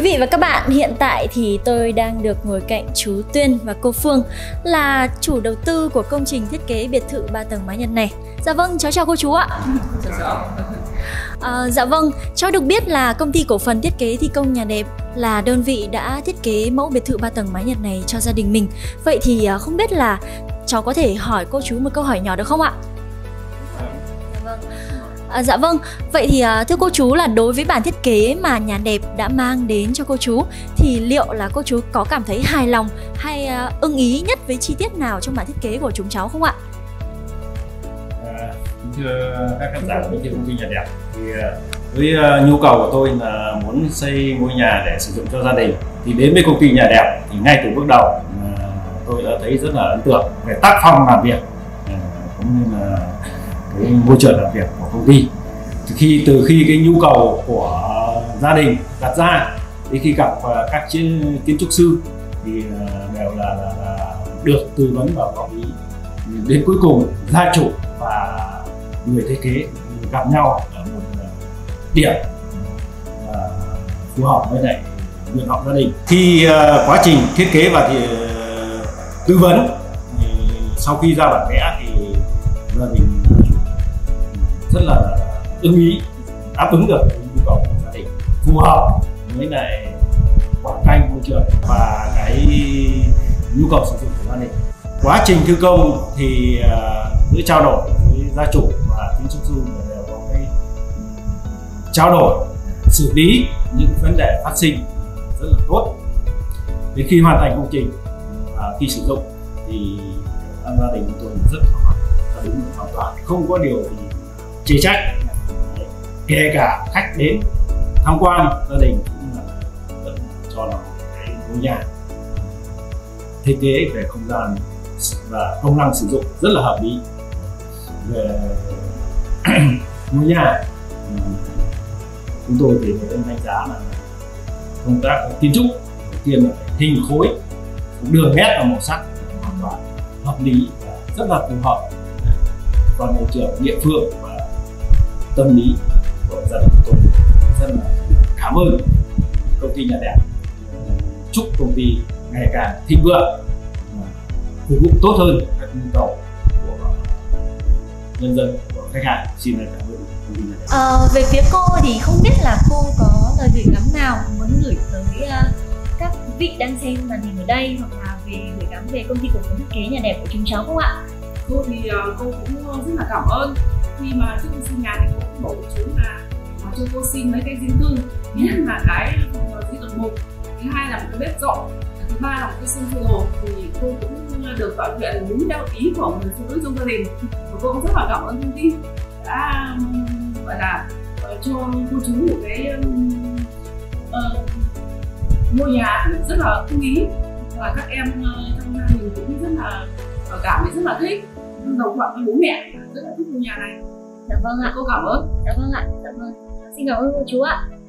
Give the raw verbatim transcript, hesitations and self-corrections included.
vị và các bạn, hiện tại thì tôi đang được ngồi cạnh chú Tuyên và cô Phương là chủ đầu tư của công trình thiết kế biệt thự ba tầng mái Nhật này. Dạ vâng, cháu chào cô chú ạ. À, dạ vâng, cháu được biết là công ty cổ phần thiết kế thi công nhà đẹp là đơn vị đã thiết kế mẫu biệt thự ba tầng mái Nhật này cho gia đình mình. Vậy thì không biết là cháu có thể hỏi cô chú một câu hỏi nhỏ được không ạ? Dạ vâng. À, dạ vâng, vậy thì thưa cô chú là đối với bản thiết kế mà nhà đẹp đã mang đến cho cô chú thì liệu là cô chú có cảm thấy hài lòng hay ưng ý nhất với chi tiết nào trong bản thiết kế của chúng cháu không ạ? À, thưa các khán giả của công ty nhà đẹp, thì với nhu cầu của tôi là muốn xây ngôi nhà để sử dụng cho gia đình, thì đến với công ty nhà đẹp thì ngay từ bước đầu tôi đã thấy rất là ấn tượng về tác phong làm việc cũng như là cái môi trường làm việc của công ty. Từ khi từ khi cái nhu cầu của gia đình đặt ra, đến khi gặp các kiến trúc sư thì đều là, là, là được tư vấn và góp ý, đến cuối cùng gia chủ và người thiết kế gặp nhau ở một điểm uh, phù hợp với lại nguyện vọng gia đình. Khi uh, quá trình thiết kế và thì, uh, tư vấn thì sau khi ra bản vẽ thì gia đình rất là ưng ý, đáp ứng được nhu cầu của gia đình, phù hợp với lại hoàn cảnh môi trường và cái nhu cầu sử dụng của gia đình. Quá trình thi công thì uh, giữa trao đổi với gia chủ và kiến trúc sư đều có cái um, trao đổi xử lý những vấn đề phát sinh rất là tốt. Đến khi hoàn thành công trình và uh, khi sử dụng thì gia đình của tôi rất là đáp ứng hoàn toàn, không có điều gì chê trách. Kể cả khách đến tham quan, gia đình cũng là vẫn cho nó cái ngôi nhà thiết kế về không gian và công năng sử dụng rất là hợp lý. Về ngôi nhà chúng tôi thì người đánh giá là công tác kiến trúc đầu tiên là hình khối, đường nét và màu sắc hoàn toàn hợp lý và rất là phù hợp với môi trường địa phương và tâm lý của gia đình của tôi. Rất là cảm ơn công ty nhà đẹp, chúc công ty ngày càng thịnh vượng, phục vụ tốt hơn các nhu cầu của nhân dân, của khách hàng. Xin cảm ơn công ty nhà đẹp. À, về phía cô thì không biết là cô có lời gửi gắm nào muốn gửi tới uh, các vị đang xem màn hình ở đây, hoặc là về gửi gắm về công ty cổ phần thiết kế nhà đẹp của chúng cháu không ạ? Cô thì uh, cô cũng rất là cảm ơn khi mà trước khi xin nhà thì cô cũng bảo chú là cho cô xin mấy cái riêng tư, nhất là cái di tận một, thứ hai là một cái bếp rộng, thứ ba là một cái sân phơi đồ, thì cô cũng được toàn nguyện đúng theo ý của người phụ nữ trong gia đình. Và cô cũng rất là cảm ơn công ty đã gọi là cho cô chú một cái uh, ngôi nhà rất là ưng ý, và các em uh, trong gia đình cũng rất là uh, cảm thấy rất là thích, đồng thuận với bố mẹ rất là thích ngôi nhà này. Dạ vâng ạ. Cô cảm ơn. Dạ vâng ạ. Dạ vâng. Xin cảm ơn cô chú ạ.